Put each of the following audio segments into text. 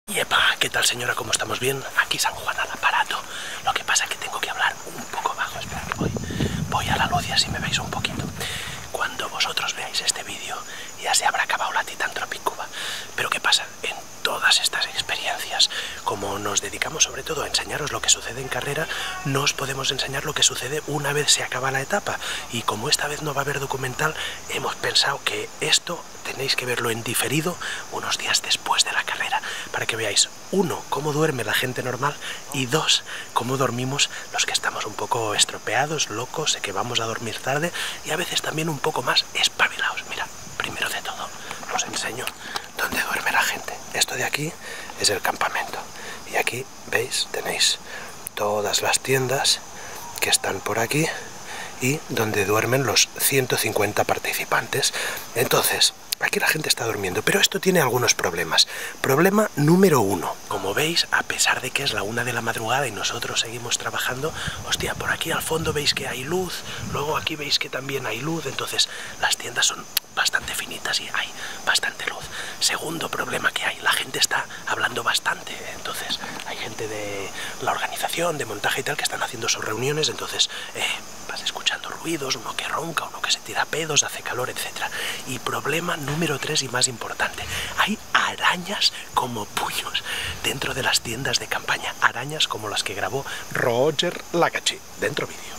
Yepa, ¿qué tal señora? ¿Cómo estamos? ¿Bien? Aquí San Juan al aparato. Lo que pasa es que tengo que hablar un poco bajo. Espera que voy a la luz y así me veis un poquito. Cuando vosotros veáis este vídeo ya se habrá acabado la Titan Tropic Cuba. Pero ¿qué pasa? En todas estas experiencias, como nos dedicamos sobre todo a enseñaros lo que sucede en carrera, no os podemos enseñar lo que sucede una vez se acaba la etapa. Y como esta vez no va a haber documental, hemos pensado que esto tenéis que verlo en diferido unos días después de la carrera, para que veáis, uno, cómo duerme la gente normal, y dos, cómo dormimos los que estamos un poco estropeados, locos, que vamos a dormir tarde y a veces también un poco más espabilados. Mira, primero de todo, os enseño dónde duerme la gente. Esto de aquí es el campamento y aquí, veis, tenéis todas las tiendas que están por aquí y donde duermen los 150 participantes. Entonces, aquí la gente está durmiendo, pero esto tiene algunos problemas. Problema número uno. Como veis, a pesar de que es la 1 de la madrugada y nosotros seguimos trabajando, hostia, por aquí al fondo veis que hay luz, luego aquí veis que también hay luz, entonces las tiendas son bastante finitas y hay bastante luz. Segundo problema que hay, la gente está hablando bastante, entonces hay gente de la organización, de montaje y tal, que están haciendo sus reuniones, entonces vas escuchando ruidos, uno que ronca, uno que se tira pedos, hace calor, etc. Y problema número 3 y más importante, hay arañas como puños dentro de las tiendas de campaña, arañas como las que grabó Roger Lagachi. Dentro vídeo.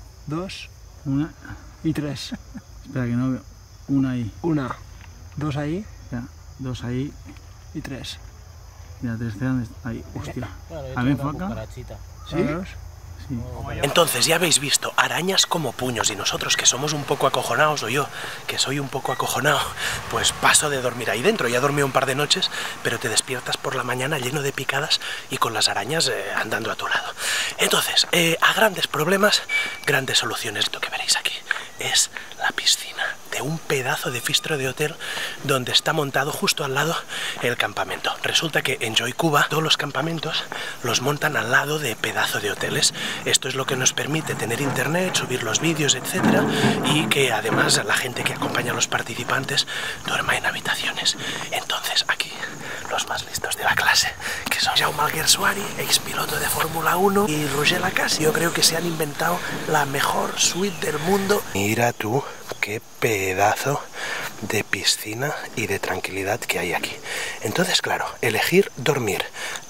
2, 1 y 3. Espera que no veo. Una ahí. 1, 2 ahí. Ya, 2 ahí. Y 3. Ya, 3 ahí. Hostia. A ver, faca. ¿Sí? Sí. Entonces ya habéis visto, arañas como puños, y nosotros que somos un poco acojonados, o yo que soy un poco acojonado, pues paso de dormir ahí dentro. Ya he dormido un par de noches, pero te despiertas por la mañana lleno de picadas y con las arañas andando a tu lado. Entonces, a grandes problemas, grandes soluciones. Esto que veréis aquí es la piscina de un pedazo de fistro de hotel donde está montado justo al lado el campamento. Resulta que en Joy Cuba todos los campamentos los montan al lado de pedazo de hoteles. Esto es lo que nos permite tener internet, subir los vídeos, etcétera, y que además la gente que acompaña a los participantes duerma en habitaciones. Entonces aquí los más listos de la clase, que son Jaume Alguersuari, ex piloto de Fórmula 1, y Roger Lagachi, yo creo que se han inventado la mejor suite del mundo. Mira tú qué pedazo de piscina y de tranquilidad que hay aquí. Entonces, claro, elegir dormir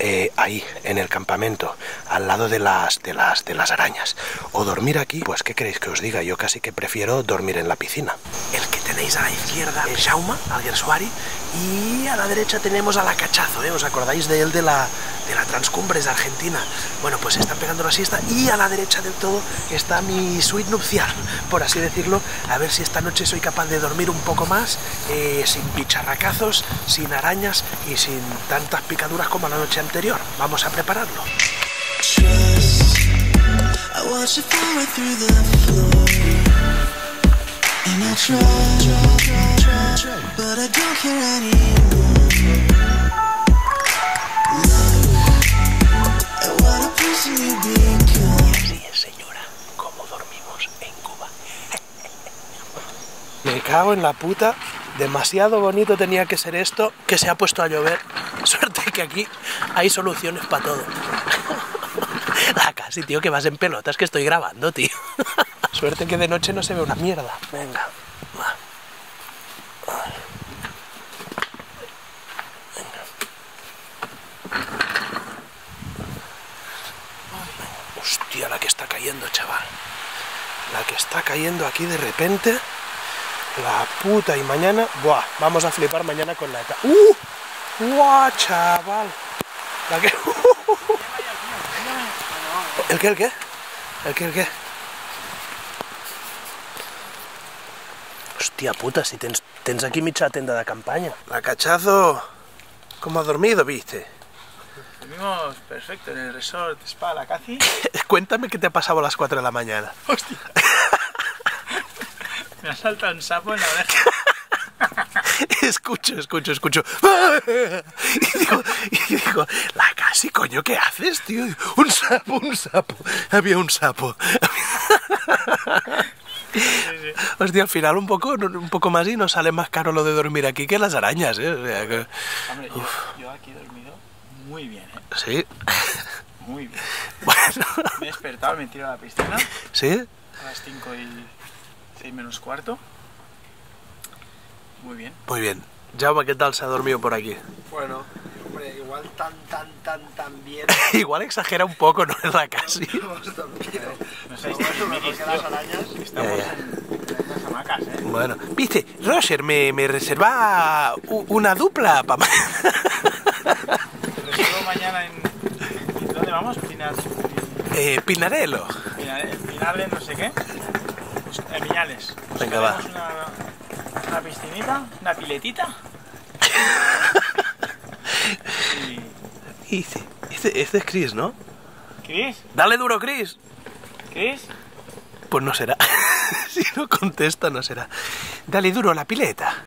ahí en el campamento al lado de las arañas o dormir aquí, pues qué queréis que os diga, yo casi que prefiero dormir en la piscina. El que tenéis a la izquierda es Jaume Alguersuari y a la derecha tenemos a la Cachazo, ¿os acordáis de él de la Transcumbres de Argentina? Bueno, pues están pegando la siesta y a la derecha del todo está mi suite nupcial, por así decirlo. A ver si esta noche soy capaz de dormir un poco más, sin bicharracazos, sin arañas y sin tantas picaduras como la noche anterior. Vamos a prepararlo. Así es, señora, como dormimos en Cuba. Me cago en la puta. Demasiado bonito tenía que ser esto, que se ha puesto a llover. Suerte que aquí hay soluciones para todo. La casi, tío, que vas en pelotas, que estoy grabando, tío. Suerte que de noche no se ve una mierda. Venga, va. Hostia, la que está cayendo, chaval. La que está cayendo aquí de repente. La puta, y mañana... Buah, vamos a flipar mañana con la etapa. ¡Buah, chaval! La que... ¿El qué? ¿El qué? ¿El qué? ¿El qué? Hostia puta, si tens aquí mitja tenda de campaña. La Cachazo, ¿cómo ha dormido, viste? Dormimos perfecto en el resort Spa La Cachi. Cuéntame qué te ha pasado a las 4 de la mañana. Hostia. Me ha saltado un sapo en la oreja. Escucho. Y digo, la casi, coño, ¿qué haces, tío? Un sapo. Había un sapo. Sí. Hostia, al final un poco más y nos sale más caro lo de dormir aquí que las arañas, ¿eh? O sea, que... Hombre, yo aquí he dormido Muy bien, ¿eh? Sí. Muy bien. Bueno. Me he despertado, me he tirado a la piscina ¿Sí? a las 5:06 menos cuarto. Muy bien. Muy bien. Jaume, ¿qué tal se ha dormido por aquí? Bueno, hombre, igual tan bien. Igual exagera un poco, ¿no? En la casi. Hemos dormido. No sé, Eso mejor que las arañas. estamos Ya. en las hamacas, ¿eh? Bueno, viste, Roger, me reserva una dupla para Te recibo mañana en... ¿Dónde vamos? Pinarello. Pinarles, no sé qué. Pues, en Viñales. Venga, va. Una piscinita, una piletita. Y... Este es Chris, ¿no? ¿Chris? Dale duro, Chris. ¿Chris? Pues no será. Si no contesta, no será. Dale duro a la pileta.